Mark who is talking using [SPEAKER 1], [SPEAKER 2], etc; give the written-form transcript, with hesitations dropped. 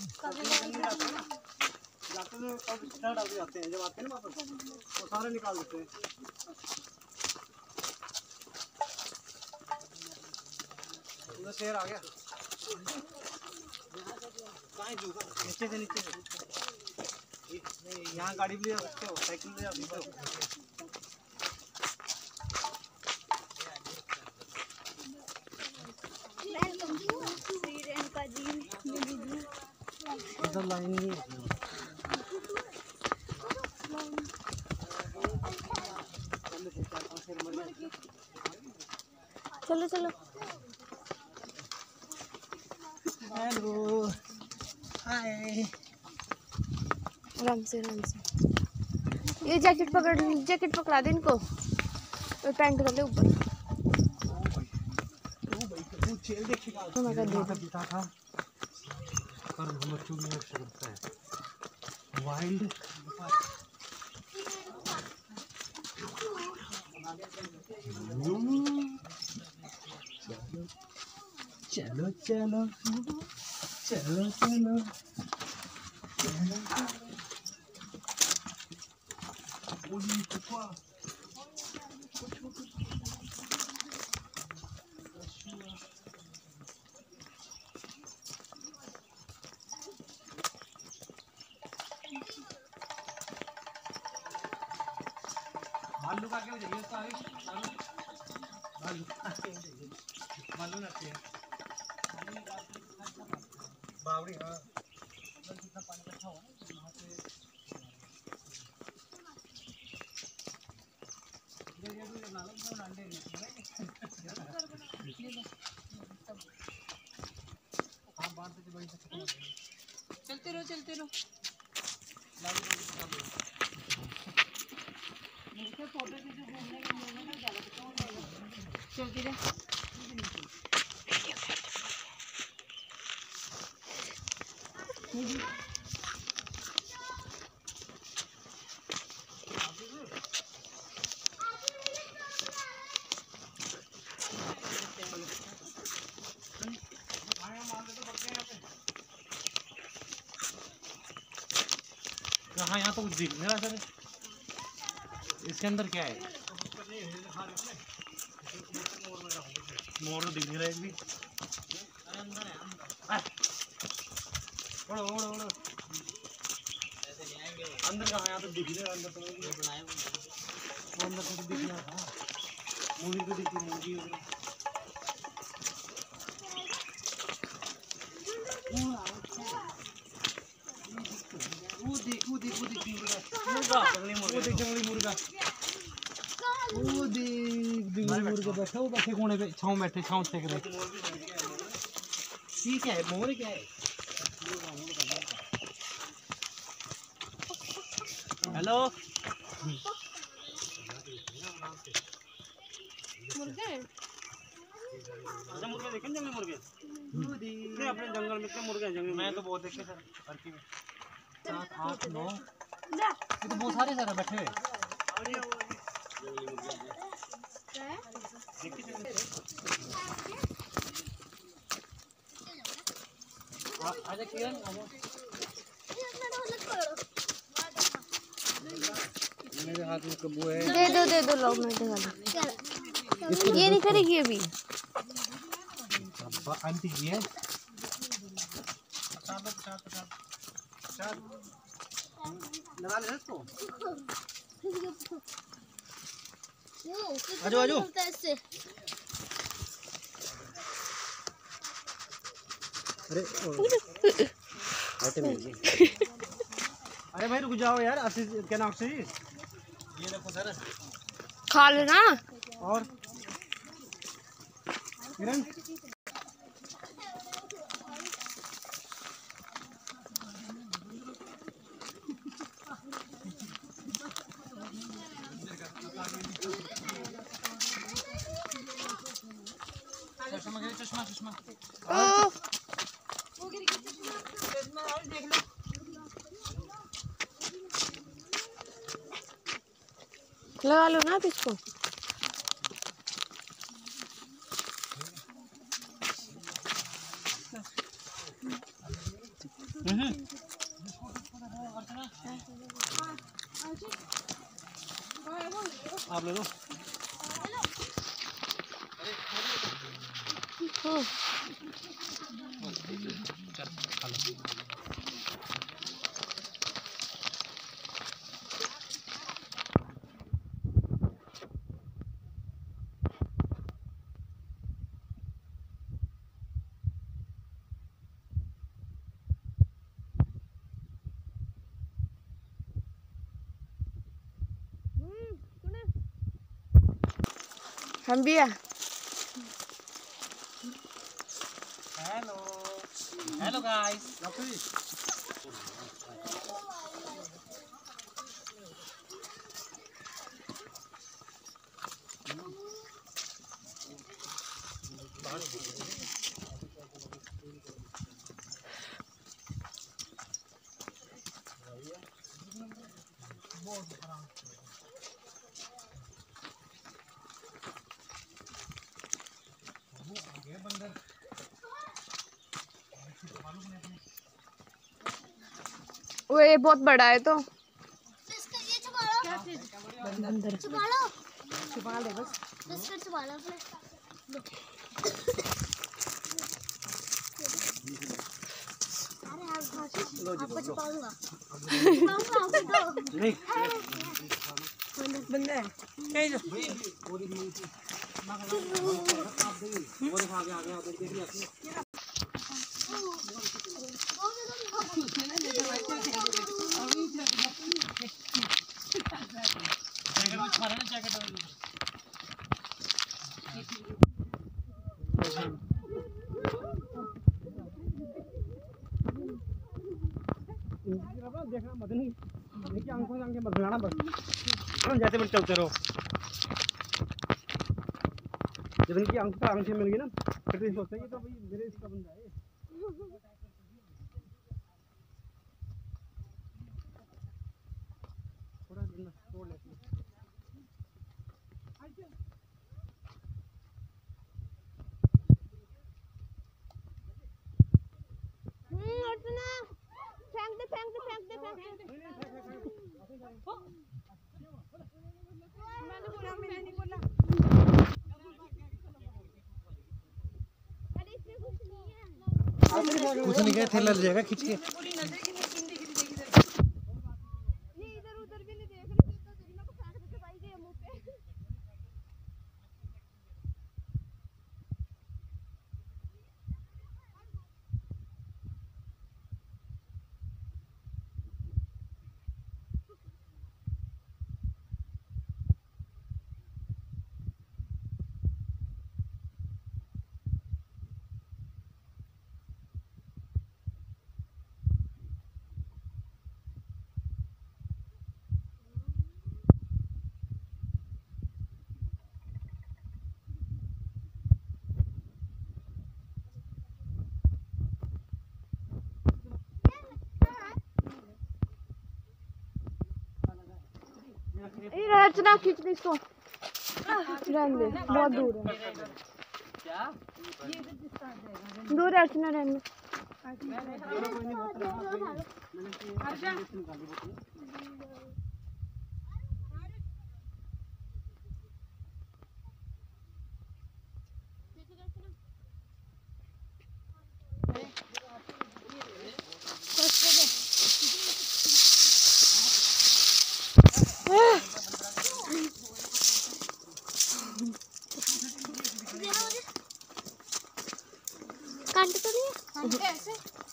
[SPEAKER 1] जाते हैं, जब आते हैं ना वापस वो सारे निकाल देते हैं। उधर शेर आ गया, नीचे से यहाँ गाड़ी भी ले जा सकते हो, साइकिल ले जा सकते हो। इधर लाइन नहीं है।
[SPEAKER 2] चलो चलो।
[SPEAKER 1] Hello, hi.
[SPEAKER 2] आराम से आराम से। ये जैकेट पकड़ा दे इनको और पैंट कर ले ऊपर।
[SPEAKER 1] चेल देखिएगा, बीता था पर बच्चों में अच्छा लगता है वाइल्ड। चलो चलो चलो चलो भालू का क्या चाहिए उसका? भालू भालू लगती है बावड़ी। हाँ, जितना पानी इकट्ठा हुआ वहाँ से चलते रहो चलते रहो। चलती रहे। हाँ, यहाँ तो कुछ दिख नहीं रहा सर। इसके अंदर क्या है? मोर तो दिख नहीं रहा एक भी। ओढ़ो ओढ़ो ओढ़ो। अंदर कहाँ? यहाँ तो दिख नहीं रहा। अंदर तो वो अंदर तो दिख रहा था। मूवी तो दिखती मूवी। मुर्गा बैठा वो बैठे कोने पे छाँव बैठे छाँव सेक रहे। ठीक है, मोर क्या है? हेलो,
[SPEAKER 2] मुर्गे?
[SPEAKER 1] अच्छा मुर्गे देखे जंगली मुर्गे? नहीं, अपने जंगल में क्या मुर्गे जंगल में तो बहुत देखे सर। 7 8 9 ये तो बहुत सारे सर बैठे हुए। आजा किरण, मेरे हाथ में कब्बू है।
[SPEAKER 2] दे दो लो, मैं दिखा दूँ। ये नहीं करेगी अभी।
[SPEAKER 1] आंटी जी है। लगा ले इसको। आजो आजो। अरे अरे भाई रुक जाओ यार। क्या नाम से? ये देखो सर,
[SPEAKER 2] खा लेना।
[SPEAKER 1] और किरण चश्मा चश्मा
[SPEAKER 2] लगा लो ना आप इसको।
[SPEAKER 1] आप ले लो। चल खा लो।
[SPEAKER 2] हम भी है।
[SPEAKER 1] Hello hello guys.
[SPEAKER 2] वो ये बहुत बड़ा है तो
[SPEAKER 3] बंदर छुपा लो, छुपा ले बस बिस्किट छुपा लो अपने। अरे आपको छुपाऊंगा आपको
[SPEAKER 1] नहीं
[SPEAKER 3] बंदर है कहीं जो
[SPEAKER 1] और आगे आगे आगे देख लिया देखना मत नहीं देखिए आंखों से आंखें मत मिलाना बस जैसे मैंने चलते रहो जब इनकी आंखें मिल गई ना फिर सोचते हैं तो भाई मेरे इसका बंदा है थोड़ा तोड़ लेते हैं कुछ नहीं कहे थैला ले जाएगा खींच के
[SPEAKER 2] अर्चना खींच ली इसको रहने दे बहुत दूर है दूर है अर्चना रहने दे
[SPEAKER 3] काट तो नहीं है ऐसे